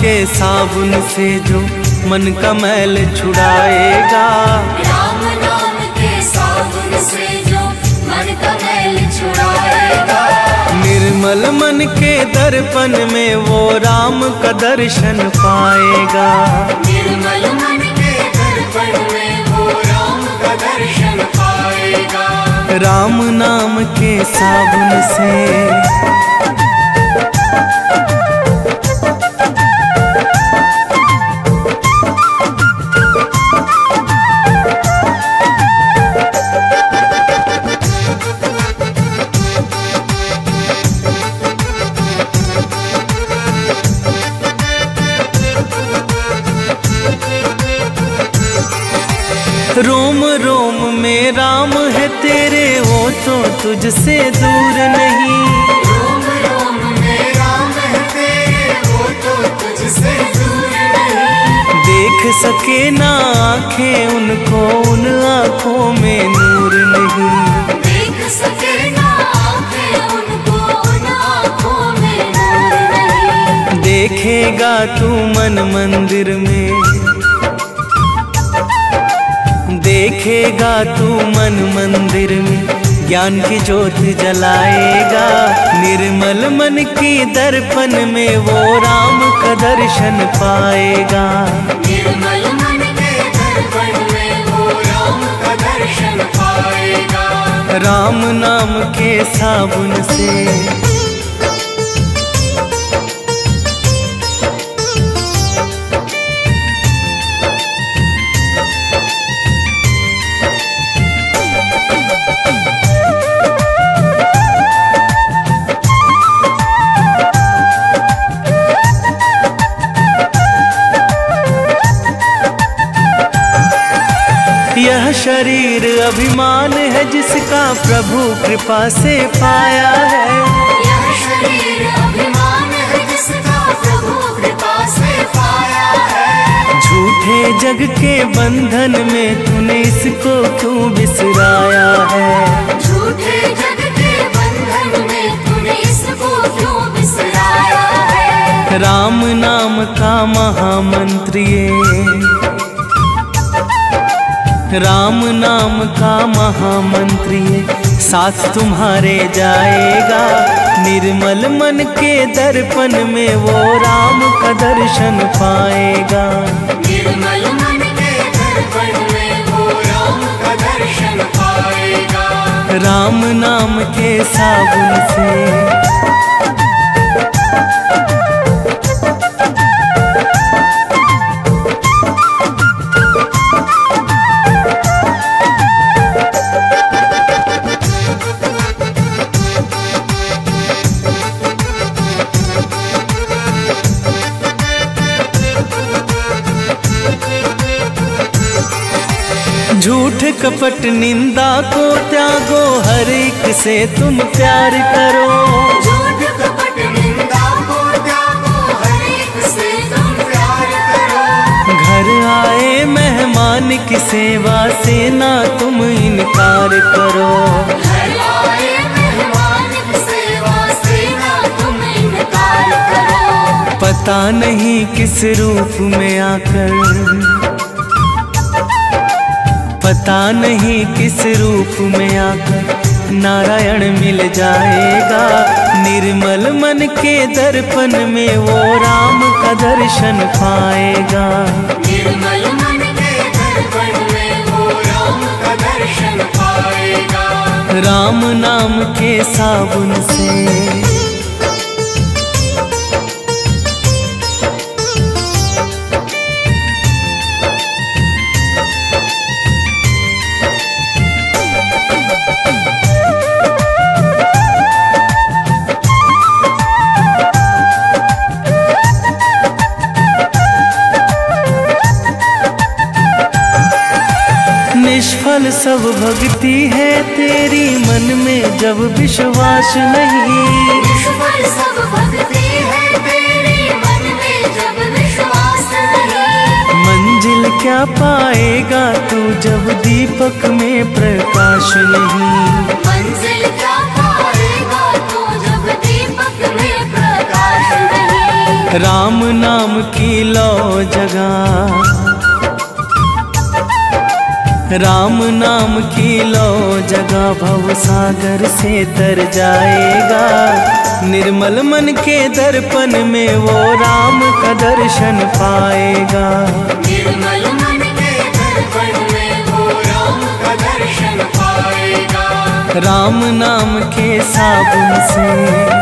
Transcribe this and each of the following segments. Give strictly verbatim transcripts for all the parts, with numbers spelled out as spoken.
के साबुन से जो मन का मैल छुड़ाएगा। राम नाम के साबुन से जो मन का मैल छुड़ाएगा। निर्मल मन के दर्पण में वो राम का दर्शन पाएगा। निर्मल मन के दर्पण में वो राम का दर्शन पाएगा। राम नाम के साबुन से रोम रोम में राम है तेरे, वो तो तुझसे दूर नहीं। रोम रोम में राम है तेरे, वो तो तुझसे दूर नहीं। देख सके ना आँखें उनको, उन आँखों में नूर नहीं। देख सके ना आँखें उनको, उन आँखों में नूर नहीं। देखेगा तू मन मंदिर में, देखेगा तू मन मंदिर में ज्ञान की ज्योत जलाएगा। निर्मल मन की दर्पण में वो राम का दर्शन पाएगा। निर्मल मन के दर्पण में वो राम का दर्शन पाएगा। राम नाम के साबुन से यह शरीर अभिमान है जिसका प्रभु कृपा से पाया है। यह शरीर अभिमान है जिसका प्रभु कृपा से पाया है। झूठे जग के बंधन में तूने इसको क्यों बिसराया है। झूठे जग के बंधन में तूने इसको क्यों बिसराया है। राम नाम का महामंत्र ये, राम नाम का महामंत्र ये साथ तुम्हारे जाएगा। निर्मल मन के दर्पण में वो राम का दर्शन पाएगा। निर्मल मन के दर्पण में वो राम का दर्शन पाएगा। राम नाम के साबुन से झूठ कपट निंदा को त्यागो, हर एक से तुम प्यार करो। झूठ कपट निंदा को त्यागो, हर एक से तुम प्यार करो। घर आए मेहमान की सेवा से ना तुम इनकार करो। घर आए मेहमान की सेवा से ना तुम इनकार करो। पता नहीं किस रूप में आकर, पता नहीं किस रूप में आकर नारायण मिल जाएगा। निर्मल मन के दर्पण में वो राम का दर्शन पाएगा। निर्मल मन के दर्पण में वो राम का दर्शन पाएगा। राम नाम के साबुन से निष्फल सब भक्ति है तेरी, मन में जब विश्वास नहीं। निष्फल सब भक्ति है तेरी, मन में जब विश्वास नहीं। मंजिल क्या पाएगा तू जब दीपक में प्रकाश नहीं। मंजिल क्या पाएगा तू जब दीपक में प्रकाश नहीं। राम नाम की लो जगह, राम नाम की लो जगह भव सागर से तर जाएगा। निर्मल मन के दर्पण में वो राम का दर्शन पाएगा। निर्मल मन के दर्पण में वो राम का दर्शन पाएगा। राम नाम के साबुन से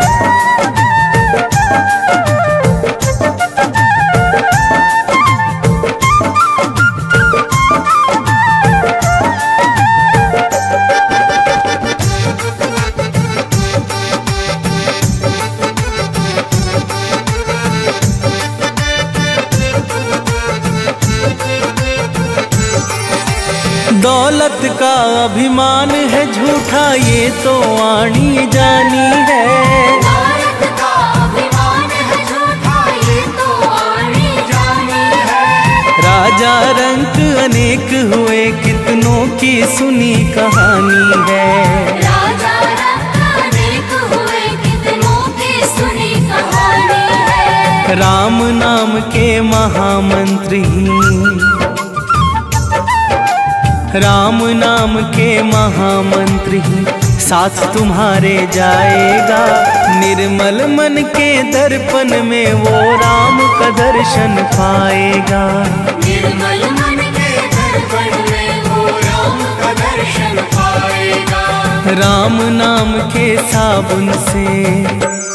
दौलत का अभिमान है झूठा ये तो आनी जानी है। दौलत का अभिमान है झूठा ये तो आनी जानी है। राजा रंक अनेक हुए कितनों की सुनी कहानी है। राजा रंक अनेक हुए कितनों की सुनी कहानी है। राम नाम के महामंत्री, राम नाम के महामंत्री साथ तुम्हारे जाएगा। निर्मल मन के दर्पण में वो राम का दर्शन पाएगा। निर्मल मन के दर्पण में वो राम का दर्शन पाएगा। राम नाम के साबुन से